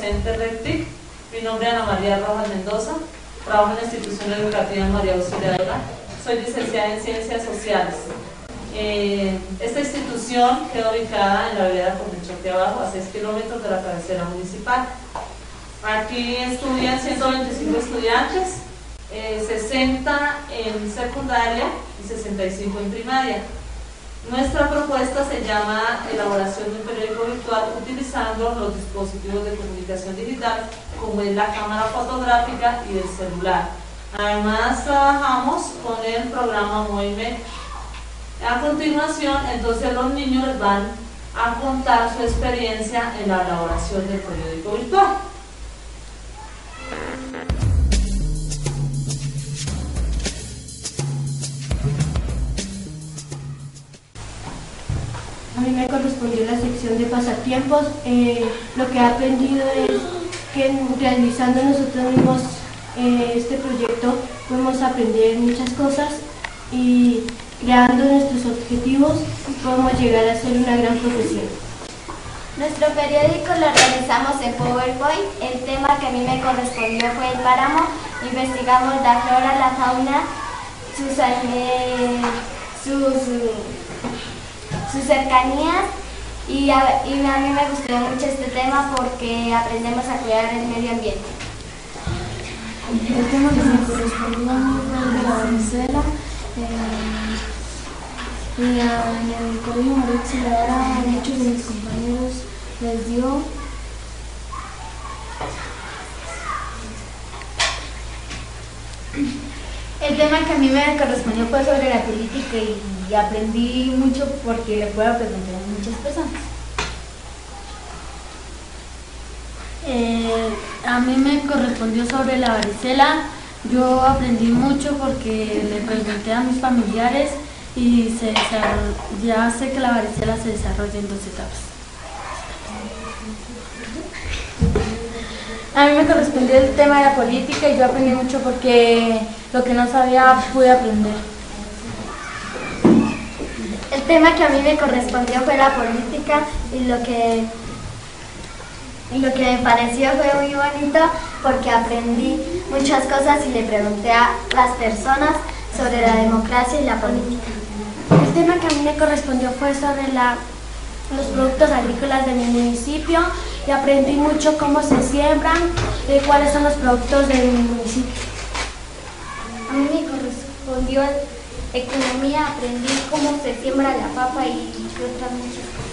docente RECTIC. Mi nombre es Ana María Rojas Mendoza, trabajo en la institución educativa María Auxiliadora, soy licenciada en Ciencias Sociales. Esta institución queda ubicada en la vereda Cornechón Abajo, a 6 kilómetros de la cabecera municipal. Aquí estudian 125 estudiantes, 60 en secundaria y 65 en primaria. Nuestra propuesta se llama elaboración de un periódico virtual utilizando los dispositivos de comunicación digital como es la cámara fotográfica y el celular. Además trabajamos con el programa Movime. A continuación, entonces los niños les van a contar su experiencia en la elaboración del periódico virtual. A mí me correspondió la sección de pasatiempos. Lo que he aprendido es que realizando nosotros mismos este proyecto podemos aprender muchas cosas y creando nuestros objetivos podemos llegar a ser una gran profesión. Nuestro periódico lo realizamos en PowerPoint. El tema que a mí me correspondió fue el páramo. Investigamos la flora, la fauna, sus cercanías y a mí me gustó mucho este tema porque aprendemos a cuidar el medio ambiente. El tema que me correspondió fue de la varicela. En el colegio María Auxiliadora a muchos de mis compañeros les dio. El tema que a mí me correspondió fue sobre la política y aprendí mucho porque le puedo preguntar a muchas personas. A mí me correspondió sobre la varicela. Yo aprendí mucho porque le pregunté a mis familiares y ya sé que la varicela se desarrolla en 2 etapas. A mí me correspondió el tema de la política y yo aprendí mucho porque lo que no sabía pude aprender. El tema que a mí me correspondió fue la política y lo que me pareció fue muy bonito porque aprendí muchas cosas y le pregunté a las personas sobre la democracia y la política. El tema que a mí me correspondió fue sobre los productos agrícolas de mi municipio y aprendí mucho cómo se siembran y cuáles son los productos de mi municipio. A mí me correspondió economía, aprendí cómo se siembra la papa y otras muchas cosas.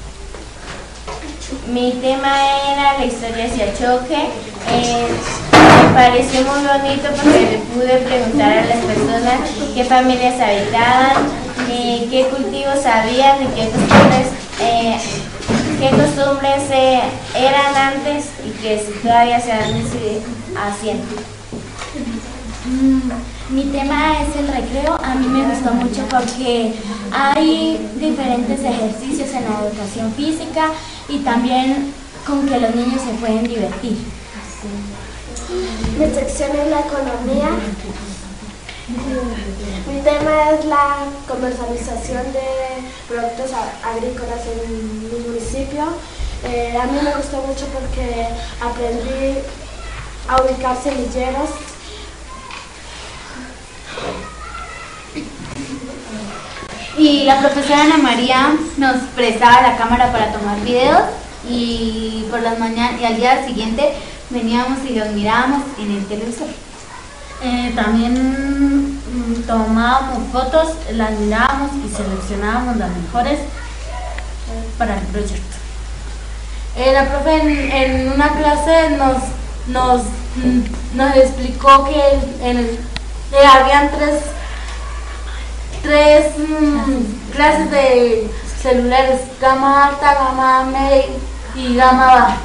Mi tema era la historia hacia choque. Me pareció muy bonito porque le pude preguntar a las personas qué familias habitaban, qué cultivos habían y qué costumbres eran antes y que todavía se van haciendo. Mi tema es el recreo. A mí me gustó mucho porque hay diferentes ejercicios en la educación física y también con que los niños se pueden divertir. Mi sección es la economía. Mi tema es la comercialización de productos agrícolas en mi municipio. A mí me gustó mucho porque aprendí a ubicar semilleros. Y la profesora Ana María nos prestaba la cámara para tomar videos y por las mañanas y al día siguiente veníamos y los mirábamos en el televisor. También tomábamos fotos, las mirábamos y seleccionábamos las mejores para el proyecto. La profe en una clase nos explicó que habían tres clases de celulares, gama alta, gama media y gama baja.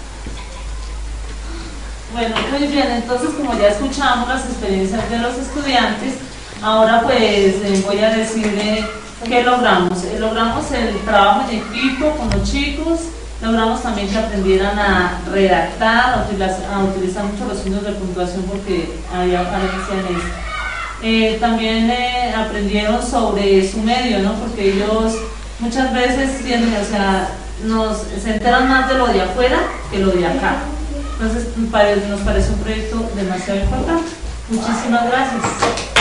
Bueno, muy bien, entonces como ya escuchamos las experiencias de los estudiantes, ahora pues voy a decirle qué logramos. Logramos el trabajo en equipo con los chicos, logramos también que aprendieran a redactar, a utilizar mucho los signos de puntuación porque había carencia en eso. También aprendieron sobre su medio, ¿no? Porque ellos muchas veces tienen, o sea, se enteran más de lo de afuera que lo de acá. Entonces nos parece un proyecto demasiado importante. Muchísimas gracias.